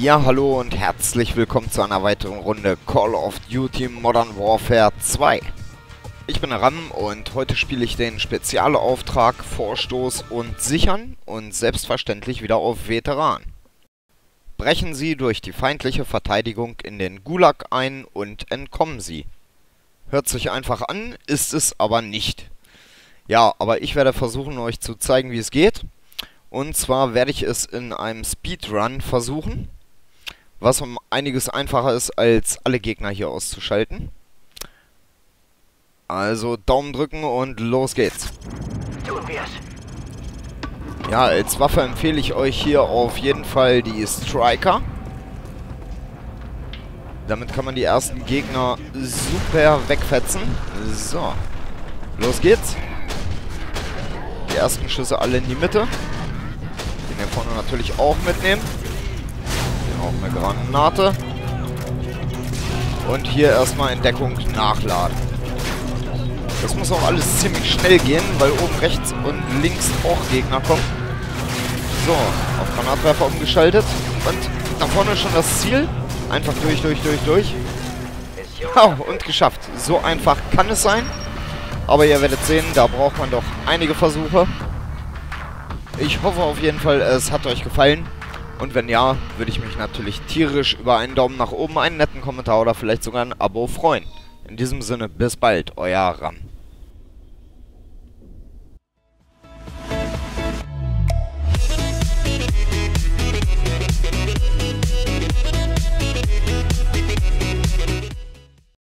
Ja, hallo und herzlich willkommen zu einer weiteren Runde Call of Duty Modern Warfare 2. Ich bin Ram und heute spiele ich den Spezialauftrag Vorstoß und Sichern und selbstverständlich wieder auf Veteran. Brechen Sie durch die feindliche Verteidigung in den Gulag ein und entkommen Sie. Hört sich einfach an, ist es aber nicht. Ja, aber ich werde versuchen, euch zu zeigen, wie es geht. Und zwar werde ich es in einem Speedrun versuchen, was um einiges einfacher ist, als alle Gegner hier auszuschalten. Also Daumen drücken und los geht's. Tun wir's. Ja, als Waffe empfehle ich euch hier auf jeden Fall die Striker. Damit kann man die ersten Gegner super wegfetzen. So, los geht's. Die ersten Schüsse alle in die Mitte. Den hier vorne natürlich auch mitnehmen. Hier auch eine Granate. Und hier erstmal in Deckung nachladen. Das muss auch alles ziemlich schnell gehen, weil oben rechts und links auch Gegner kommen. So, auf Granatwerfer umgeschaltet. Und da vorne schon das Ziel. Einfach durch. Oh, und geschafft. So einfach kann es sein. Aber ihr werdet sehen, da braucht man doch einige Versuche. Ich hoffe auf jeden Fall, es hat euch gefallen. Und wenn ja, würde ich mich natürlich tierisch über einen Daumen nach oben, einen netten Kommentar oder vielleicht sogar ein Abo freuen. In diesem Sinne, bis bald, euer Ram.